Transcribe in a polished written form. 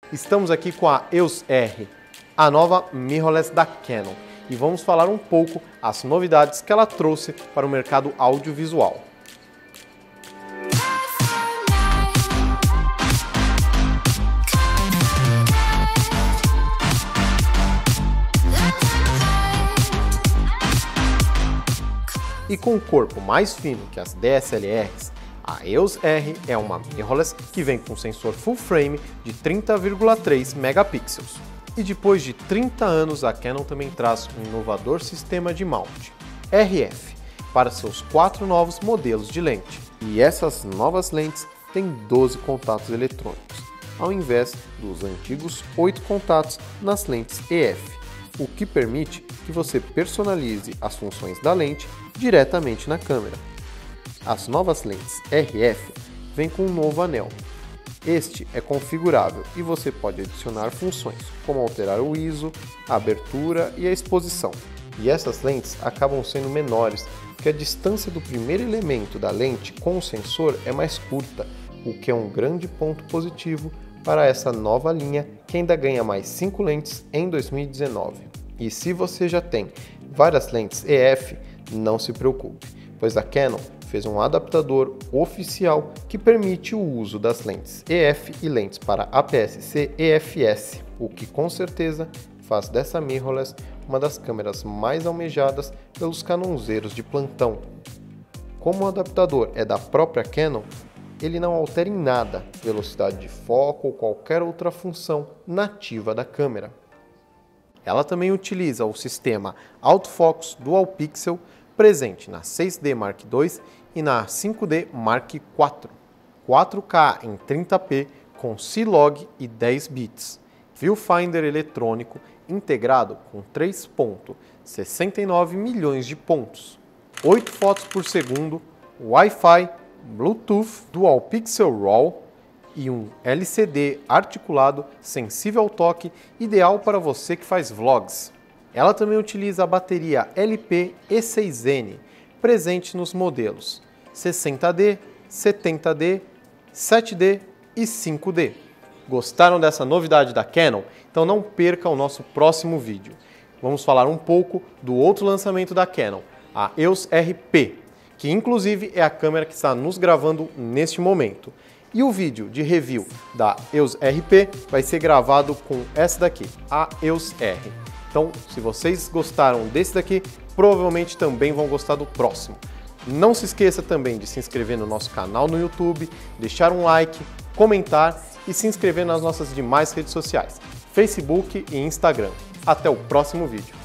Estamos aqui com a EOS R, a nova mirrorless da Canon, e vamos falar um pouco as novidades que ela trouxe para o mercado audiovisual. E com um corpo mais fino que as DSLRs, a EOS R é uma mirrorless que vem com sensor full frame de 30,3 megapixels. E depois de 30 anos, a Canon também traz um inovador sistema de mount, RF, para seus 4 novos modelos de lente. E essas novas lentes têm 12 contatos eletrônicos, ao invés dos antigos 8 contatos nas lentes EF, o que permite que você personalize as funções da lente diretamente na câmera. As novas lentes RF vêm com um novo anel. Este é configurável e você pode adicionar funções, como alterar o ISO, a abertura e a exposição. E essas lentes acabam sendo menores, porque a distância do primeiro elemento da lente com o sensor é mais curta, o que é um grande ponto positivo para essa nova linha, que ainda ganha mais 5 lentes em 2019. E se você já tem várias lentes EF, não se preocupe, pois a Canon fez um adaptador oficial que permite o uso das lentes EF e lentes para APS-C EFS, o que com certeza faz dessa mirrorless uma das câmeras mais almejadas pelos canonzeiros de plantão. Como o adaptador é da própria Canon, ele não altera em nada velocidade de foco ou qualquer outra função nativa da câmera. Ela também utiliza o sistema Autofocus Dual Pixel presente na 6D Mark II e na 5D Mark IV, 4K em 30p com C-Log e 10 bits, viewfinder eletrônico integrado com 3,69 milhões de pontos, 8 fotos por segundo, Wi-Fi, Bluetooth, Dual Pixel RAW e um LCD articulado sensível ao toque, ideal para você que faz vlogs. Ela também utiliza a bateria LP-E6N, presente nos modelos 60D, 70D, 7D e 5D. Gostaram dessa novidade da Canon? Então não perca o nosso próximo vídeo. Vamos falar um pouco do outro lançamento da Canon, a EOS RP, que inclusive é a câmera que está nos gravando neste momento. E o vídeo de review da EOS RP vai ser gravado com essa daqui, a EOS R. Então, se vocês gostaram desse daqui, provavelmente também vão gostar do próximo. Não se esqueça também de se inscrever no nosso canal no YouTube, deixar um like, comentar e se inscrever nas nossas demais redes sociais, Facebook e Instagram. Até o próximo vídeo.